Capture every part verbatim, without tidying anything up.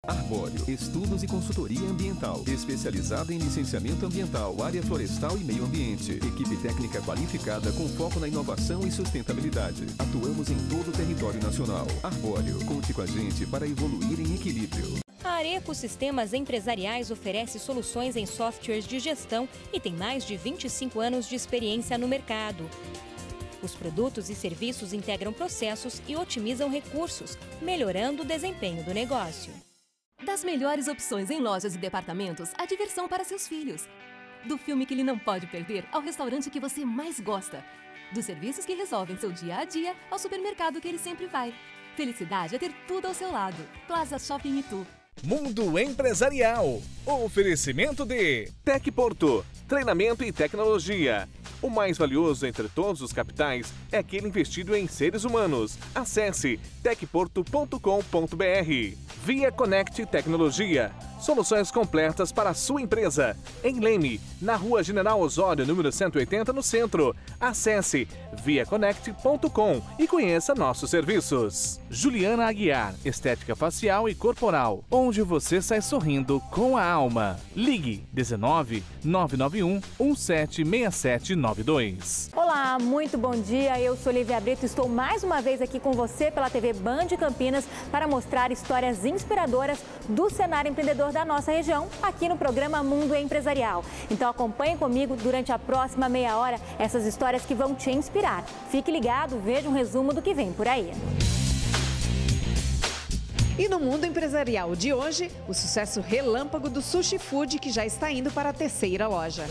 Arbóreo, estudos e consultoria ambiental, especializada em licenciamento ambiental, área florestal e meio ambiente. Equipe técnica qualificada com foco na inovação e sustentabilidade. Atuamos em todo o território nacional. Arbóreo, conte com a gente para evoluir em equilíbrio. A Areco Sistemas Empresariais oferece soluções em softwares de gestão e tem mais de vinte e cinco anos de experiência no mercado. Os produtos e serviços integram processos e otimizam recursos, melhorando o desempenho do negócio. Das melhores opções em lojas e departamentos, a diversão para seus filhos. Do filme que ele não pode perder ao restaurante que você mais gosta. Dos serviços que resolvem seu dia a dia ao supermercado que ele sempre vai. Felicidade é ter tudo ao seu lado. Plaza Shopping Itu. Mundo Empresarial. Oferecimento de Tec Porto, treinamento e tecnologia. O mais valioso entre todos os capitais é aquele investido em seres humanos. Acesse tec porto ponto com ponto br. Via Connect Tecnologia. Soluções completas para a sua empresa. Em Leme, na Rua General Osório, número cento e oitenta, no centro. Acesse via connect ponto com e conheça nossos serviços. Juliana Aguiar, estética facial e corporal, onde você sai sorrindo com a alma. Ligue dezenove, nove nove um, um sete seis sete nove dois. Olá, muito bom dia. Eu sou Olivia Brito e estou mais uma vez aqui com você pela T V Band Campinas para mostrar histórias inspiradoras do cenário empreendedor da nossa região, aqui no programa Mundo Empresarial. Então acompanhe comigo durante a próxima meia hora essas histórias que vão te inspirar. Fique ligado, veja um resumo do que vem por aí. E no Mundo Empresarial de hoje, o sucesso relâmpago do Sushi Food, que já está indo para a terceira loja.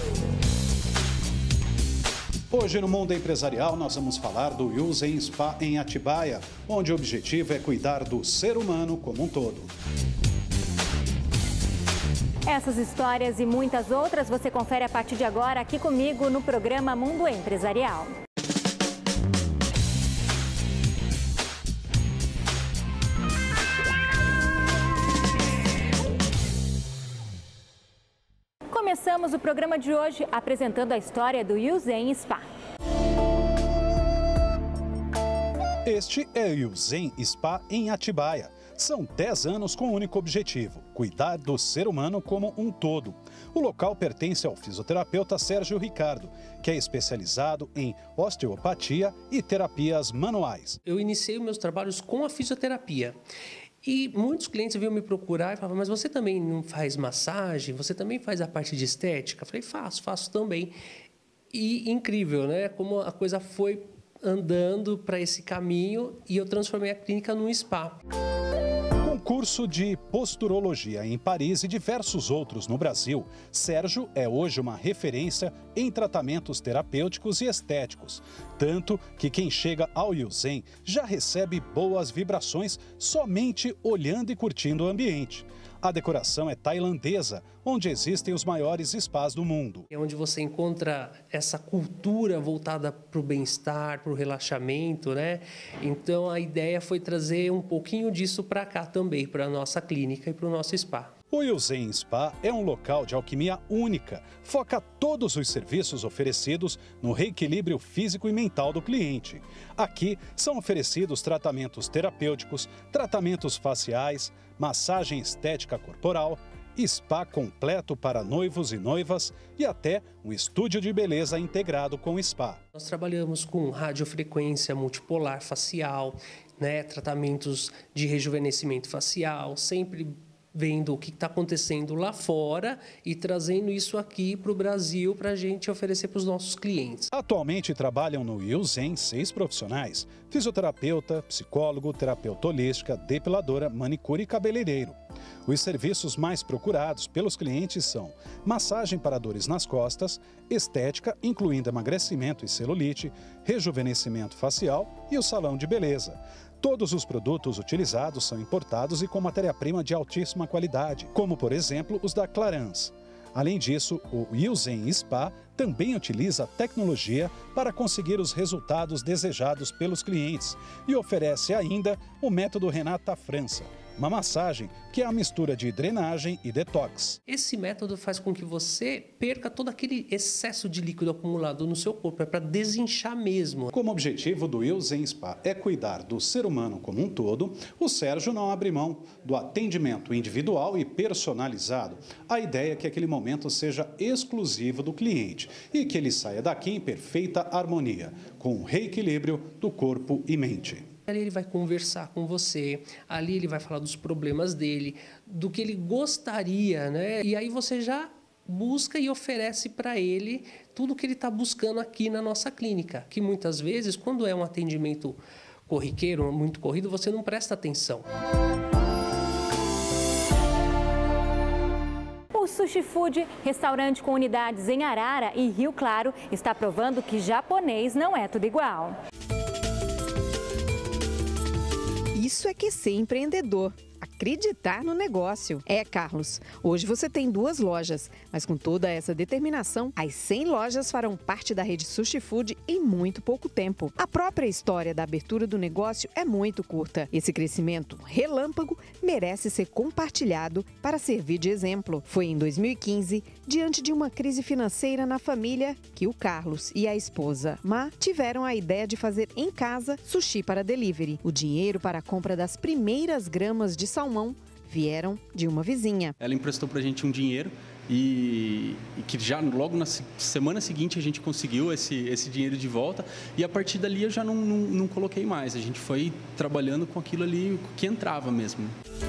Hoje no Mundo Empresarial nós vamos falar do Yuzen Spa em Atibaia, onde o objetivo é cuidar do ser humano como um todo. Essas histórias e muitas outras você confere a partir de agora aqui comigo no programa Mundo Empresarial. Começamos o programa de hoje apresentando a história do Yuzen Spa. Este é o Yuzen Spa em Atibaia. São dez anos com um único objetivo: cuidar do ser humano como um todo. O local pertence ao fisioterapeuta Sérgio Ricardo, que é especializado em osteopatia e terapias manuais. Eu iniciei meus trabalhos com a fisioterapia. E muitos clientes vinham me procurar e falavam, mas você também não faz massagem? Você também faz a parte de estética? Eu falei, faço, faço também. E incrível, né? Como a coisa foi andando para esse caminho e eu transformei a clínica num spa. Com curso de posturologia em Paris e diversos outros no Brasil, Sérgio é hoje uma referência em tratamentos terapêuticos e estéticos. Tanto que quem chega ao Yuzen já recebe boas vibrações somente olhando e curtindo o ambiente. A decoração é tailandesa, onde existem os maiores spas do mundo. É onde você encontra essa cultura voltada para o bem-estar, para o relaxamento, né? Então a ideia foi trazer um pouquinho disso para cá também, para a nossa clínica e para o nosso spa. O Yuzen Spa é um local de alquimia única. Foca todos os serviços oferecidos no reequilíbrio físico e mental do cliente. Aqui são oferecidos tratamentos terapêuticos, tratamentos faciais, massagem estética corporal, spa completo para noivos e noivas e até um estúdio de beleza integrado com spa. Nós trabalhamos com radiofrequência multipolar facial, né, tratamentos de rejuvenescimento facial, sempre vendo o que está acontecendo lá fora e trazendo isso aqui para o Brasil para a gente oferecer para os nossos clientes. Atualmente trabalham no Yuzen seis profissionais: fisioterapeuta, psicólogo, terapeuta holística, depiladora, manicure e cabeleireiro. Os serviços mais procurados pelos clientes são massagem para dores nas costas, estética, incluindo emagrecimento e celulite, rejuvenescimento facial e o salão de beleza. Todos os produtos utilizados são importados e com matéria-prima de altíssima qualidade, como, por exemplo, os da Clarins. Além disso, o Yuzen Spa também utiliza tecnologia para conseguir os resultados desejados pelos clientes e oferece ainda o método Renata França, Uma massagem que é a mistura de drenagem e detox. Esse método faz com que você perca todo aquele excesso de líquido acumulado no seu corpo, é para desinchar mesmo. Como objetivo do Will Zen Spa é cuidar do ser humano como um todo, o Sérgio não abre mão do atendimento individual e personalizado. A ideia é que aquele momento seja exclusivo do cliente e que ele saia daqui em perfeita harmonia, com o reequilíbrio do corpo e mente. Ali ele vai conversar com você, ali ele vai falar dos problemas dele, do que ele gostaria, né? E aí você já busca e oferece para ele tudo que ele está buscando aqui na nossa clínica, que muitas vezes, quando é um atendimento corriqueiro, muito corrido, você não presta atenção. O Sushi Food, restaurante com unidades em Arara e Rio Claro, está provando que japonês não é tudo igual. Isso é que ser empreendedor. Acreditar no negócio. É, Carlos, hoje você tem duas lojas, mas com toda essa determinação, as cem lojas farão parte da rede Sushi Food em muito pouco tempo. A própria história da abertura do negócio é muito curta. Esse crescimento relâmpago merece ser compartilhado para servir de exemplo. Foi em dois mil e quinze, diante de uma crise financeira na família, que o Carlos e a esposa Má tiveram a ideia de fazer em casa sushi para delivery. O dinheiro para a compra das primeiras gramas de salmão vieram de uma vizinha. Ela emprestou pra gente um dinheiro e, e que já logo na semana seguinte a gente conseguiu esse, esse dinheiro de volta e a partir dali eu já não, não, não coloquei mais. A gente foi trabalhando com aquilo ali que entrava mesmo.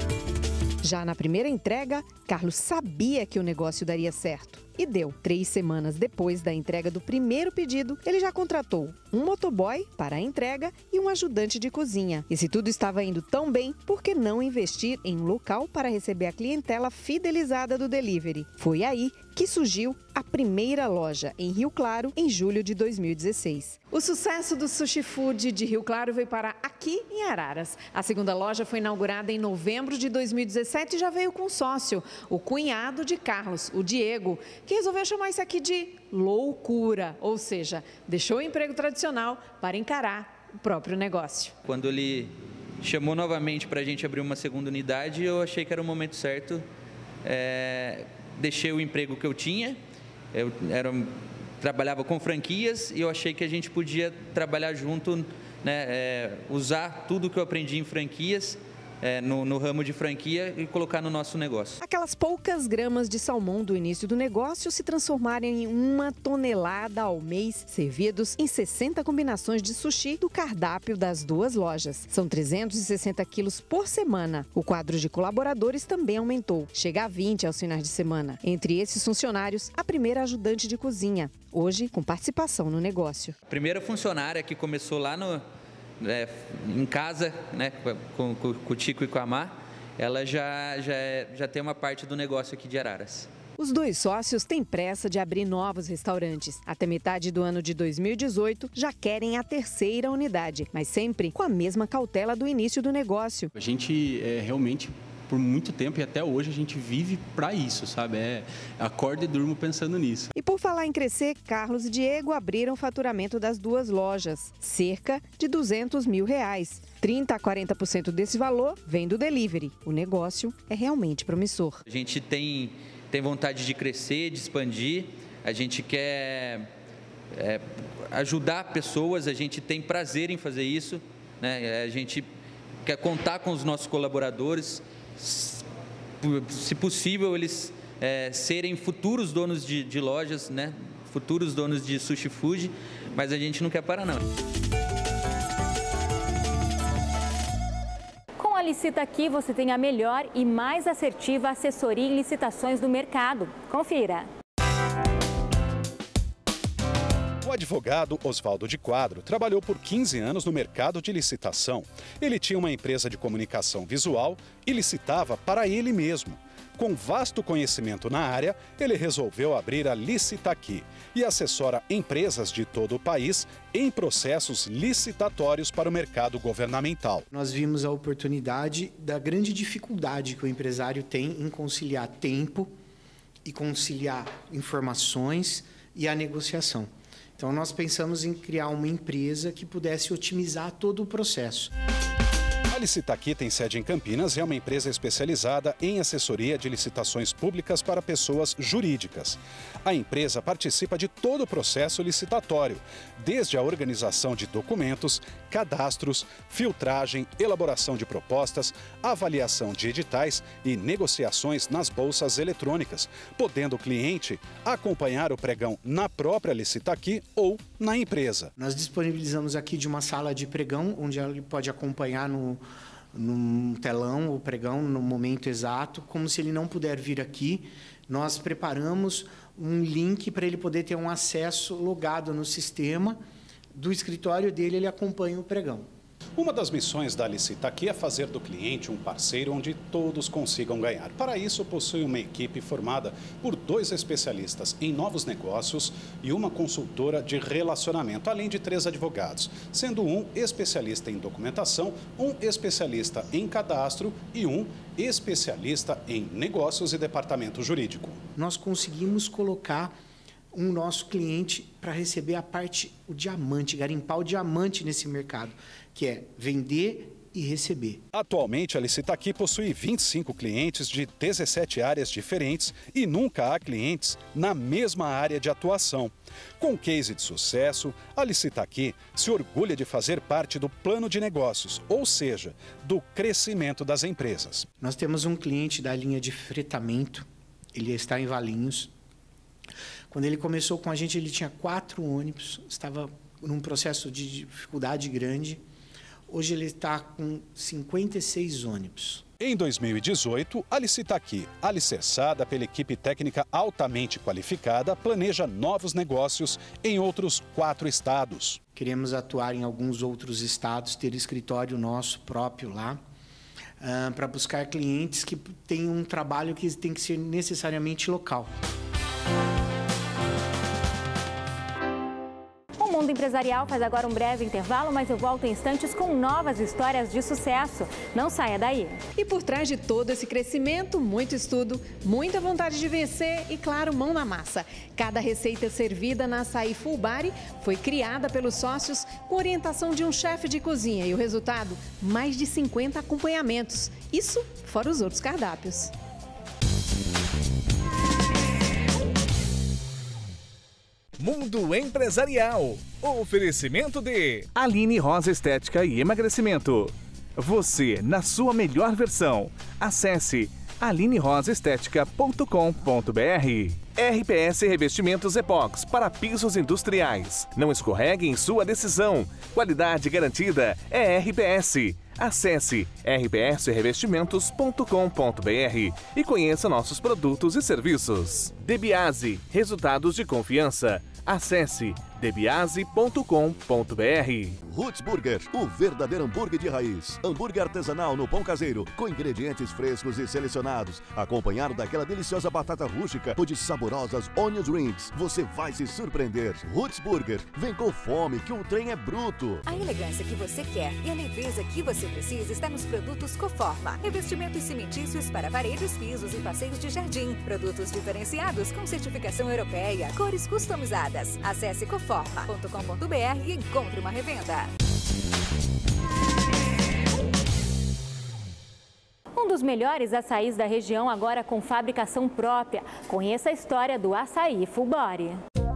Já na primeira entrega, Carlos sabia que o negócio daria certo. E deu. Três semanas depois da entrega do primeiro pedido, ele já contratou um motoboy para a entrega e um ajudante de cozinha. E se tudo estava indo tão bem, por que não investir em um local para receber a clientela fidelizada do delivery? Foi aí que surgiu a primeira loja em Rio Claro, em julho de dois mil e dezesseis. O sucesso do Sushi Food de Rio Claro veio parar aqui em Araras. A segunda loja foi inaugurada em novembro de dois mil e dezessete e já veio com um sócio, o cunhado de Carlos, o Diego, que resolveu chamar isso aqui de loucura, ou seja, deixou o emprego tradicional para encarar o próprio negócio. Quando ele chamou novamente para a gente abrir uma segunda unidade, eu achei que era o momento certo. É, deixei o emprego que eu tinha, eu era, trabalhava com franquias e eu achei que a gente podia trabalhar junto, né, é, usar tudo que eu aprendi em franquias, É, no, no ramo de franquia e colocar no nosso negócio. Aquelas poucas gramas de salmão do início do negócio se transformaram em uma tonelada ao mês, servidos em sessenta combinações de sushi do cardápio das duas lojas. São trezentos e sessenta quilos por semana. O quadro de colaboradores também aumentou. Chega a vinte aos finais de semana. Entre esses funcionários, a primeira ajudante de cozinha, hoje com participação no negócio. A primeira funcionária que começou lá no... É, em casa, né, com, com, com o Tico e com a Má, ela já, já, é, já tem uma parte do negócio aqui de Araras. Os dois sócios têm pressa de abrir novos restaurantes. Até metade do ano de dois mil e dezoito, já querem a terceira unidade, mas sempre com a mesma cautela do início do negócio. A gente é, realmente, por muito tempo e até hoje, a gente vive para isso, sabe? É, acordo e durmo pensando nisso. E por falar em crescer, Carlos e Diego abriram o faturamento das duas lojas, cerca de duzentos mil reais. trinta a quarenta por cento desse valor vem do delivery. O negócio é realmente promissor. A gente tem, tem vontade de crescer, de expandir, a gente quer é, ajudar pessoas, a gente tem prazer em fazer isso, né? A gente quer contar com os nossos colaboradores, se possível eles é, serem futuros donos de, de lojas, né? Futuros donos de Sushi Food, mas a gente não quer parar não. Com a Licita Aqui, você tem a melhor e mais assertiva assessoria em licitações do mercado. Confira. O advogado Oswaldo de Quadro trabalhou por quinze anos no mercado de licitação. Ele tinha uma empresa de comunicação visual e licitava para ele mesmo. Com vasto conhecimento na área, ele resolveu abrir a Licita Aqui e assessora empresas de todo o país em processos licitatórios para o mercado governamental. Nós vimos a oportunidade da grande dificuldade que o empresário tem em conciliar tempo e conciliar informações e a negociação. Então, nós pensamos em criar uma empresa que pudesse otimizar todo o processo. A Licitaqui tem sede em Campinas e é uma empresa especializada em assessoria de licitações públicas para pessoas jurídicas. A empresa participa de todo o processo licitatório, desde a organização de documentos, cadastros, filtragem, elaboração de propostas, avaliação de editais e negociações nas bolsas eletrônicas, podendo o cliente acompanhar o pregão na própria Licitaqui ou na empresa. Nós disponibilizamos aqui de uma sala de pregão, onde ele pode acompanhar no, no telão o pregão no momento exato, como se ele não puder vir aqui. Nós preparamos um link para ele poder ter um acesso logado no sistema do escritório dele, ele acompanha o pregão. Uma das missões da Licitaqui é fazer do cliente um parceiro onde todos consigam ganhar. Para isso, possui uma equipe formada por dois especialistas em novos negócios e uma consultora de relacionamento, além de três advogados, sendo um especialista em documentação, um especialista em cadastro e um especialista em negócios e departamento jurídico. Nós conseguimos colocar um nosso cliente para receber a parte, o diamante, garimpar o diamante nesse mercado, que é vender e receber. Atualmente, a Licitaqui possui vinte e cinco clientes de dezessete áreas diferentes e nunca há clientes na mesma área de atuação. Com case de sucesso, a Licitaqui se orgulha de fazer parte do plano de negócios, ou seja, do crescimento das empresas. Nós temos um cliente da linha de fretamento, ele está em Valinhos. Quando ele começou com a gente, ele tinha quatro ônibus, estava num processo de dificuldade grande. Hoje ele está com cinquenta e seis ônibus. Em dois mil e dezoito, a Licitaqui, alicerçada pela equipe técnica altamente qualificada, planeja novos negócios em outros quatro estados. Queremos atuar em alguns outros estados, ter escritório nosso próprio lá, uh, para buscar clientes que têm um trabalho que tem que ser necessariamente local. O Mundo Empresarial faz agora um breve intervalo, mas eu volto em instantes com novas histórias de sucesso. Não saia daí. E por trás de todo esse crescimento, muito estudo, muita vontade de vencer e, claro, mão na massa. Cada receita servida na Açaí Full Body foi criada pelos sócios com orientação de um chefe de cozinha. E o resultado? Mais de cinquenta acompanhamentos. Isso fora os outros cardápios. Mundo Empresarial. Oferecimento de Aline Rosa Estética e Emagrecimento. Você na sua melhor versão. Acesse aline rosa estética ponto com ponto br. R P S Revestimentos Epox para pisos industriais. Não escorregue em sua decisão. Qualidade garantida é R P S. Acesse r p s revestimentos ponto com ponto br e conheça nossos produtos e serviços. Debiase, resultados de confiança. Acesse debiase ponto com ponto br. Roots Burger, o verdadeiro hambúrguer de raiz. Hambúrguer artesanal no pão caseiro, com ingredientes frescos e selecionados, acompanhado daquela deliciosa batata rústica ou de saborosas onion rings. Você vai se surpreender. Roots Burger, vem com fome que o trem é bruto. A elegância que você quer e a leveza que você precisa está nos produtos Coforma. Revestimentos cimentícios para paredes, pisos e passeios de jardim. Produtos diferenciados com certificação europeia, cores customizadas. Acesse coforma ponto com ponto br e encontre uma revenda. Um dos melhores açaís da região, agora com fabricação própria. Conheça a história do Açaí Full Body.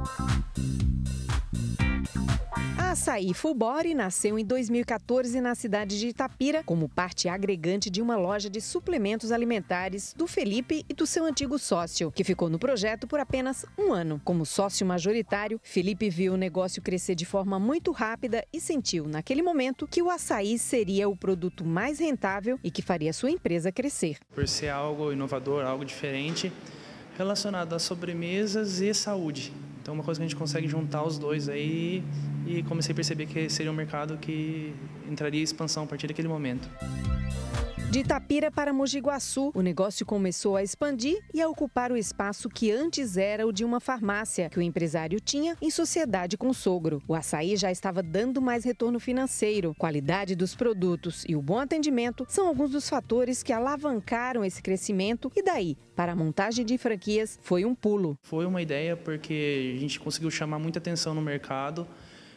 A Açaí Full Body nasceu em dois mil e quatorze na cidade de Itapira como parte agregante de uma loja de suplementos alimentares do Felipe e do seu antigo sócio, que ficou no projeto por apenas um ano. Como sócio majoritário, Felipe viu o negócio crescer de forma muito rápida e sentiu, naquele momento, que o açaí seria o produto mais rentável e que faria sua empresa crescer. Por ser algo inovador, algo diferente, relacionado a sobremesas e saúde. Então, uma coisa que a gente consegue juntar os dois aí e comecei a perceber que seria um mercado que entraria em expansão a partir daquele momento. De Itapira para Mogi Guaçu, o negócio começou a expandir e a ocupar o espaço que antes era o de uma farmácia, que o empresário tinha em sociedade com o sogro. O açaí já estava dando mais retorno financeiro, qualidade dos produtos e o bom atendimento são alguns dos fatores que alavancaram esse crescimento e daí, para a montagem de franquias, foi um pulo. Foi uma ideia porque a gente conseguiu chamar muita atenção no mercado,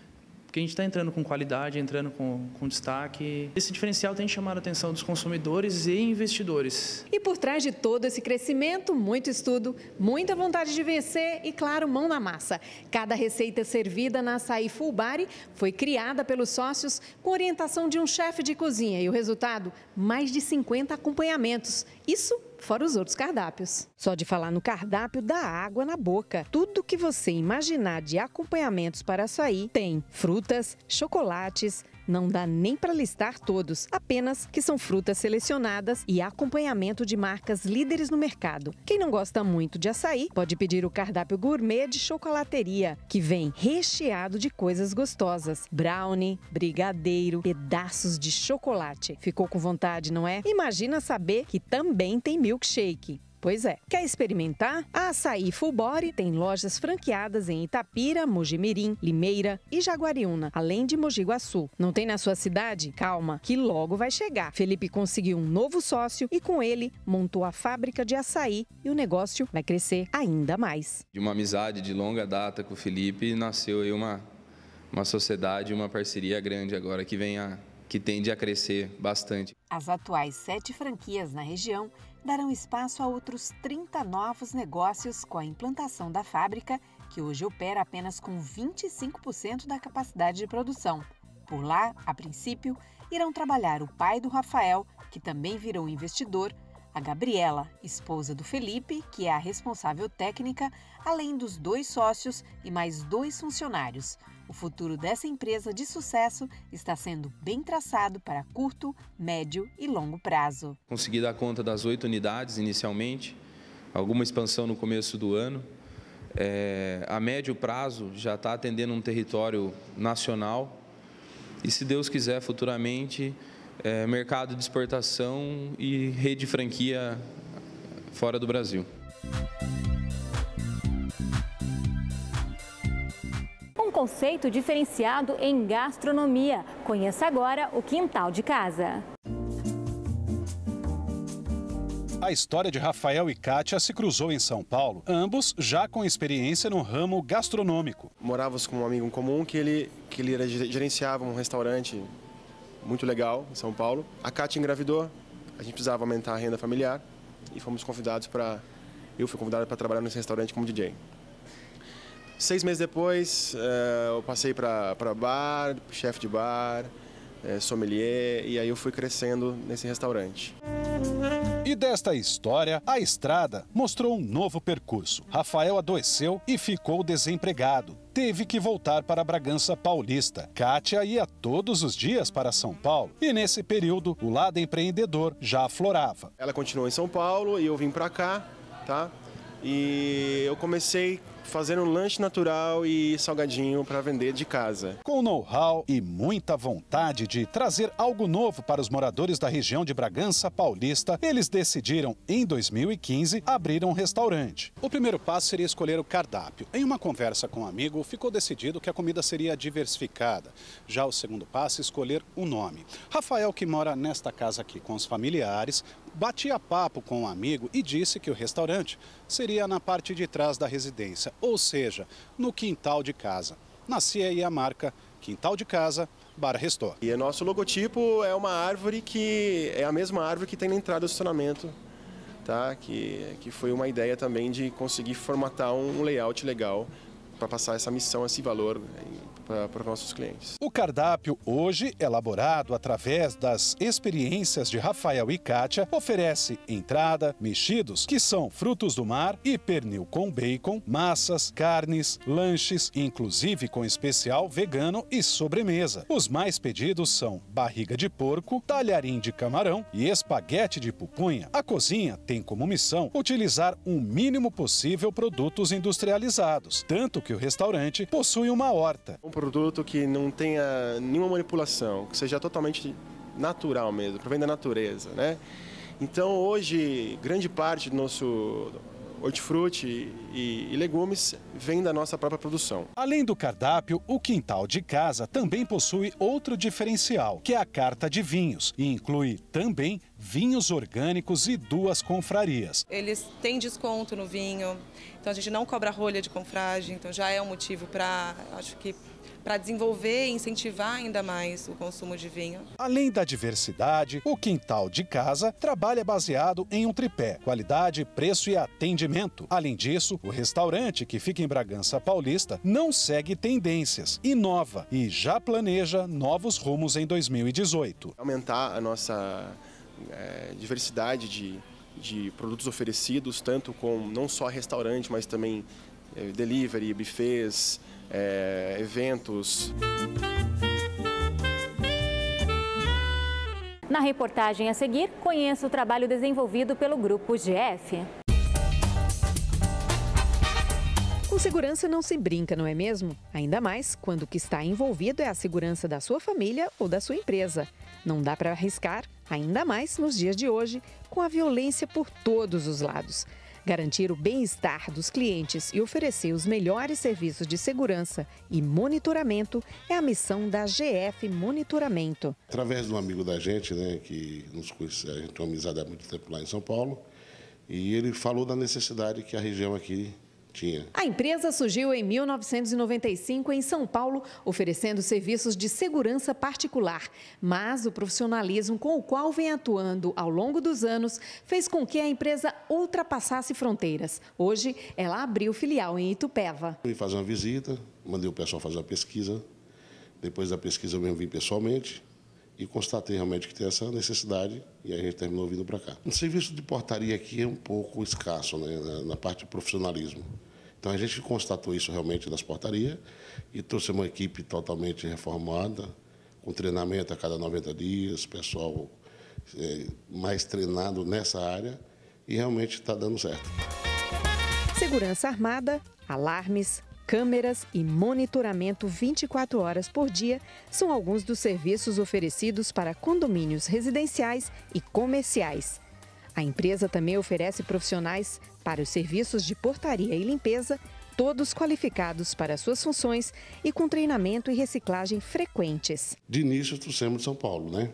Porque a gente está entrando com qualidade, entrando com, com destaque. Esse diferencial tem chamado a atenção dos consumidores e investidores. E por trás de todo esse crescimento, muito estudo, muita vontade de vencer e, claro, mão na massa. Cada receita servida na Açaí Full Body foi criada pelos sócios com orientação de um chefe de cozinha. E o resultado? Mais de cinquenta acompanhamentos. Isso fora os outros cardápios. Só de falar no cardápio dá água na boca. Tudo que você imaginar de acompanhamentos para açaí tem frutas, chocolates, não dá nem para listar todos, apenas que são frutas selecionadas e acompanhamento de marcas líderes no mercado. Quem não gosta muito de açaí pode pedir o cardápio gourmet de chocolateria, que vem recheado de coisas gostosas. Brownie, brigadeiro, pedaços de chocolate. Ficou com vontade, não é? Imagina saber que também tem milkshake. Pois é. Quer experimentar? A Açaí Full Body tem lojas franqueadas em Itapira, Mojimirim, Limeira e Jaguariúna, além de Mogi Guaçu. Não tem na sua cidade? Calma, que logo vai chegar. Felipe conseguiu um novo sócio e com ele montou a fábrica de açaí e o negócio vai crescer ainda mais. De uma amizade de longa data com o Felipe, nasceu aí uma, uma sociedade, uma parceria grande agora que, vem a, que tende a crescer bastante. As atuais sete franquias na região darão espaço a outros trinta novos negócios com a implantação da fábrica, que hoje opera apenas com vinte e cinco por cento da capacidade de produção. Por lá, a princípio, irão trabalhar o pai do Rafael, que também virou investidor, a Gabriela, esposa do Felipe, que é a responsável técnica, além dos dois sócios e mais dois funcionários. O futuro dessa empresa de sucesso está sendo bem traçado para curto, médio e longo prazo. Consegui dar conta das oito unidades inicialmente, alguma expansão no começo do ano. É, a médio prazo já está atendendo um território nacional e, se Deus quiser, futuramente, é, mercado de exportação e rede de franquia fora do Brasil. Um conceito diferenciado em gastronomia. Conheça agora o Quintal de Casa. A história de Rafael e Kátia se cruzou em São Paulo, ambos já com experiência no ramo gastronômico. Morávamos com um amigo em comum que ele, que ele gerenciava um restaurante muito legal em São Paulo. A Kátia engravidou, a gente precisava aumentar a renda familiar e fomos convidados para... Eu fui convidado para trabalhar nesse restaurante como D J. Seis meses depois, eu passei para bar, chefe de bar, sommelier, e aí eu fui crescendo nesse restaurante. E desta história, a estrada mostrou um novo percurso. Rafael adoeceu e ficou desempregado. Teve que voltar para Bragança Paulista. Kátia ia todos os dias para São Paulo. E nesse período, o lado empreendedor já aflorava. Ela continuou em São Paulo e eu vim para cá, tá? E eu comecei fazendo um lanche natural e salgadinho para vender de casa. Com know-how e muita vontade de trazer algo novo para os moradores da região de Bragança Paulista, eles decidiram, em dois mil e quinze, abrir um restaurante. O primeiro passo seria escolher o cardápio. Em uma conversa com um amigo, ficou decidido que a comida seria diversificada. Já o segundo passo, escolher o nome. Rafael, que mora nesta casa aqui com os familiares, batia papo com um amigo e disse que o restaurante seria na parte de trás da residência, ou seja, no quintal de casa. Nascia aí a marca Quintal de Casa Bar Restore. E o nosso logotipo é uma árvore que é a mesma árvore que tem na entrada do estacionamento, tá? Que, que foi uma ideia também de conseguir formatar um layout legal para passar essa missão, esse valor para os nossos clientes. O cardápio, hoje elaborado através das experiências de Rafael e Kátia, oferece entrada, mexidos, que são frutos do mar, e pernil com bacon, massas, carnes, lanches, inclusive com especial vegano e sobremesa. Os mais pedidos são barriga de porco, talharim de camarão e espaguete de pupunha. A cozinha tem como missão utilizar o mínimo possível produtos industrializados, tanto que o restaurante possui uma horta. Um produto que não tenha nenhuma manipulação, que seja totalmente natural mesmo, provém da natureza, né? Então hoje, grande parte do nosso hortifruti e, e legumes vem da nossa própria produção. Além do cardápio, o Quintal de Casa também possui outro diferencial, que é a carta de vinhos, e inclui também vinhos orgânicos e duas confrarias. Eles têm desconto no vinho, então a gente não cobra rolha de confragem, então já é um motivo para, acho que, para desenvolver e incentivar ainda mais o consumo de vinho. Além da diversidade, o Quintal de Casa trabalha baseado em um tripé: qualidade, preço e atendimento. Além disso, o restaurante, que fica em Bragança Paulista, não segue tendências, inova e já planeja novos rumos em dois mil e dezoito. Aumentar a nossa é, diversidade de, de produtos oferecidos, tanto com não só restaurante, mas também é, delivery, buffets, é, eventos. Na reportagem a seguir, conheça o trabalho desenvolvido pelo Grupo G F. Com segurança não se brinca, não é mesmo? Ainda mais quando o que está envolvido é a segurança da sua família ou da sua empresa. Não dá para arriscar, ainda mais nos dias de hoje, com a violência por todos os lados. Garantir o bem-estar dos clientes e oferecer os melhores serviços de segurança e monitoramento é a missão da G F Monitoramento. Através de um amigo da gente, né, que nos conhece, a gente tem uma amizade há muito tempo lá em São Paulo, e ele falou da necessidade que a região aqui tinha. A empresa surgiu em mil novecentos e noventa e cinco em São Paulo, oferecendo serviços de segurança particular. Mas o profissionalismo com o qual vem atuando ao longo dos anos fez com que a empresa ultrapassasse fronteiras. Hoje, ela abriu filial em Itupeva. Fui fazer uma visita, mandei o pessoal fazer uma pesquisa. Depois da pesquisa eu mesmo vim pessoalmente e constatei realmente que tem essa necessidade e a gente terminou vindo para cá. O serviço de portaria aqui é um pouco escasso, né, na, na parte de profissionalismo. Então a gente constatou isso realmente nas portarias e trouxe uma equipe totalmente reformada, com treinamento a cada noventa dias, pessoal é, mais treinado nessa área e realmente está dando certo. Segurança armada, alarmes, câmeras e monitoramento vinte e quatro horas por dia são alguns dos serviços oferecidos para condomínios residenciais e comerciais. A empresa também oferece profissionais para os serviços de portaria e limpeza, todos qualificados para suas funções e com treinamento e reciclagem frequentes. De início, trouxemos de São Paulo, né?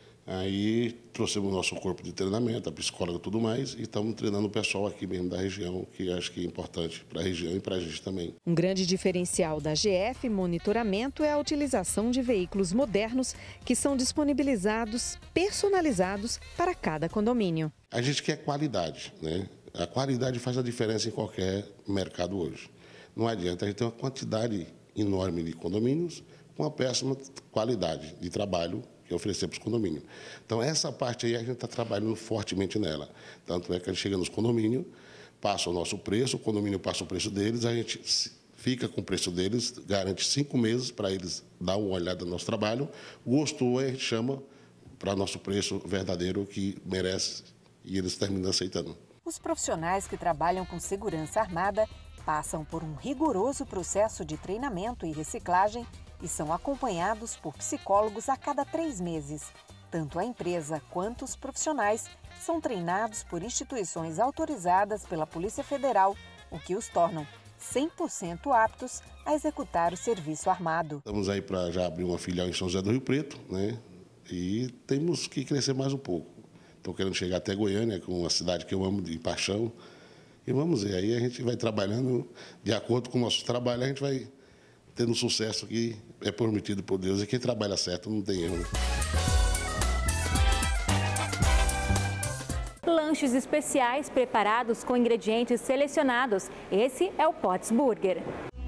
Aí trouxemos o nosso corpo de treinamento, a psicóloga e tudo mais, e estamos treinando o pessoal aqui mesmo da região, que acho que é importante para a região e para a gente também. Um grande diferencial da G F Monitoramento é a utilização de veículos modernos que são disponibilizados, personalizados para cada condomínio. A gente quer qualidade, né? A qualidade faz a diferença em qualquer mercado hoje. Não adianta, a gente tem uma quantidade enorme de condomínios com uma péssima qualidade de trabalho que oferecer para os condomínios. Então, essa parte aí a gente está trabalhando fortemente nela. Tanto é que a gente chega nos condomínios, passa o nosso preço, o condomínio passa o preço deles, a gente fica com o preço deles, garante cinco meses para eles dar uma olhada no nosso trabalho. Gostou, a gente chama para nosso preço verdadeiro que merece e eles terminam aceitando. Os profissionais que trabalham com segurança armada passam por um rigoroso processo de treinamento e reciclagem e são acompanhados por psicólogos a cada três meses. Tanto a empresa quanto os profissionais são treinados por instituições autorizadas pela Polícia Federal, o que os tornam cem por cento aptos a executar o serviço armado. Estamos aí para já abrir uma filial em São José do Rio Preto, né? E temos que crescer mais um pouco. Estou querendo chegar até Goiânia, que é uma cidade que eu amo de paixão. E vamos ver, aí a gente vai trabalhando de acordo com o nosso trabalho, a gente vai tendo sucesso que é prometido por Deus. E quem trabalha certo não tem erro, né? Lanches especiais preparados com ingredientes selecionados. Esse é o Potts Burger.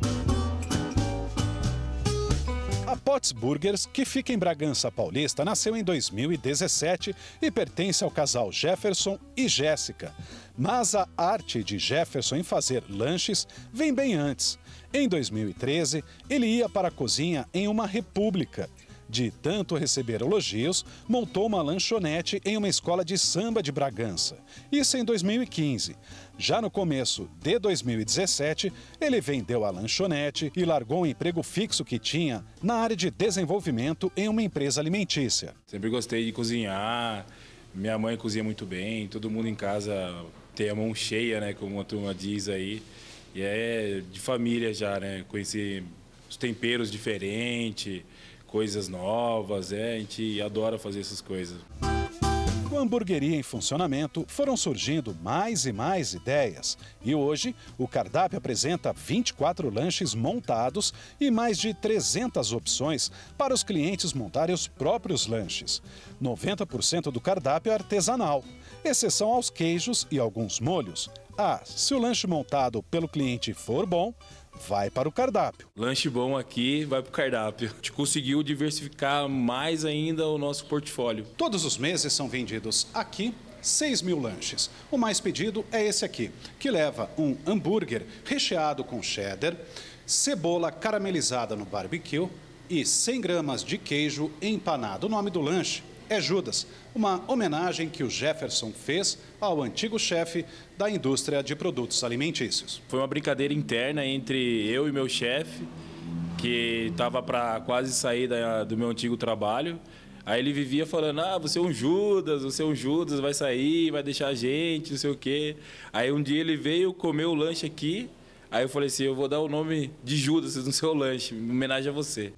A Potts Burgers, que fica em Bragança Paulista, nasceu em dois mil e dezessete e pertence ao casal Jefferson e Jéssica. Mas a arte de Jefferson em fazer lanches vem bem antes. Em dois mil e treze, ele ia para a cozinha em uma república. De tanto receber elogios, montou uma lanchonete em uma escola de samba de Bragança. Isso em dois mil e quinze. Já no começo de dois mil e dezessete, ele vendeu a lanchonete e largou o emprego fixo que tinha na área de desenvolvimento em uma empresa alimentícia. Sempre gostei de cozinhar, minha mãe cozinha muito bem, todo mundo em casa tem a mão cheia, né, como a turma diz aí. E é de família já, né, conhecer os temperos diferentes, coisas novas, é, a gente adora fazer essas coisas. Com a hamburgueria em funcionamento, foram surgindo mais e mais ideias. E hoje, o cardápio apresenta vinte e quatro lanches montados e mais de trezentas opções para os clientes montarem os próprios lanches. noventa por cento do cardápio é artesanal, exceção aos queijos e alguns molhos. Ah, se o lanche montado pelo cliente for bom, vai para o cardápio. Lanche bom aqui, vai para o cardápio. A gente conseguiu diversificar mais ainda o nosso portfólio. Todos os meses são vendidos aqui seis mil lanches. O mais pedido é esse aqui, que leva um hambúrguer recheado com cheddar, cebola caramelizada no barbecue e cem gramas de queijo empanado. O nome do lanche é Judas, uma homenagem que o Jefferson fez ao antigo chefe da indústria de produtos alimentícios. Foi uma brincadeira interna entre eu e meu chefe, que estava para quase sair da, do meu antigo trabalho. Aí ele vivia falando, ah, você é um Judas, você é um Judas, vai sair, vai deixar a gente, não sei o quê. Aí um dia ele veio comer o lanche aqui, aí eu falei assim, eu vou dar o nome de Judas no seu lanche, em homenagem a você.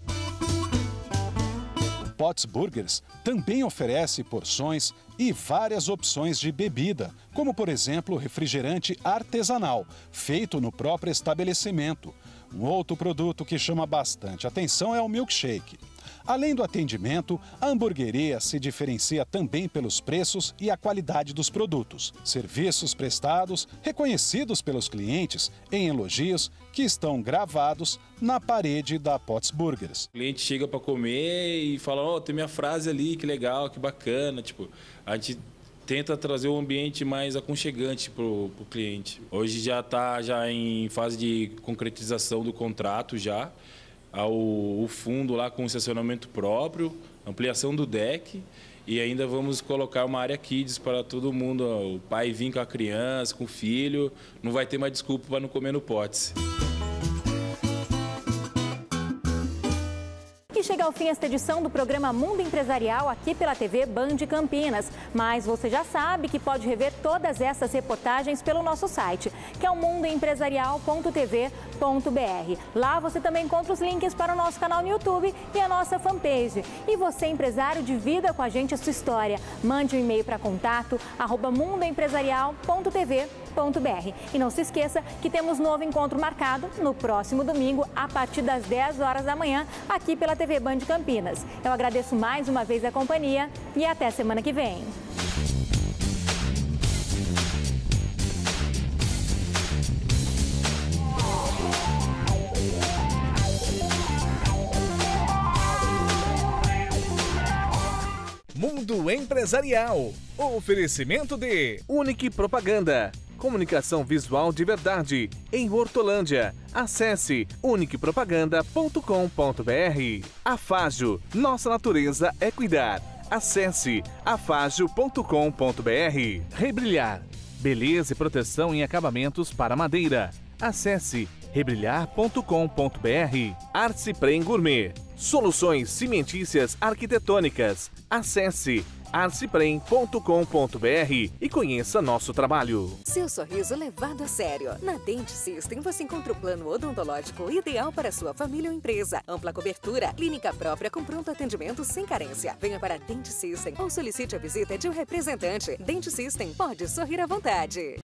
Potts Burgers também oferece porções e várias opções de bebida, como por exemplo refrigerante artesanal, feito no próprio estabelecimento. Um outro produto que chama bastante atenção é o milkshake. Além do atendimento, a hamburgueria se diferencia também pelos preços e a qualidade dos produtos. Serviços prestados, reconhecidos pelos clientes em elogios que estão gravados na parede da Potts Burgers. O cliente chega para comer e fala, ó, oh, tem minha frase ali, que legal, que bacana. Tipo, a gente tenta trazer um ambiente mais aconchegante para o cliente. Hoje já está já em fase de concretização do contrato já. Ao, o fundo lá com estacionamento próprio, ampliação do deck e ainda vamos colocar uma área kids para todo mundo, ó, o pai vir com a criança, com o filho, não vai ter mais desculpa para não comer no Potts. E chega ao fim esta edição do programa Mundo Empresarial aqui pela T V Band Campinas. Mas você já sabe que pode rever todas essas reportagens pelo nosso site, que é o mundo empresarial ponto t v ponto b r. Lá você também encontra os links para o nosso canal no YouTube e a nossa fanpage. E você, empresário, divida com a gente a sua história. Mande um e-mail para contato arroba mundo empresarial ponto t v ponto b r. E não se esqueça que temos novo encontro marcado no próximo domingo, a partir das dez horas da manhã, aqui pela T V Band Campinas. Eu agradeço mais uma vez a companhia e até semana que vem. Mundo Empresarial. Oferecimento de Unique Propaganda. Comunicação visual de verdade em Hortolândia. Acesse unique propaganda ponto com ponto b r. Afagio. Nossa natureza é cuidar. Acesse afagio ponto com ponto b r. Rebrilhar. Beleza e proteção em acabamentos para madeira. Acesse rebrilhar ponto com ponto b r. Arciprem Gourmet. Soluções cimentícias arquitetônicas. Acesse arciprem ponto com ponto b r e conheça nosso trabalho. Seu sorriso levado a sério. Na Dent System você encontra o plano odontológico ideal para sua família ou empresa. Ampla cobertura, clínica própria com pronto atendimento sem carência. Venha para a Dent System ou solicite a visita de um representante. Dent System, pode sorrir à vontade.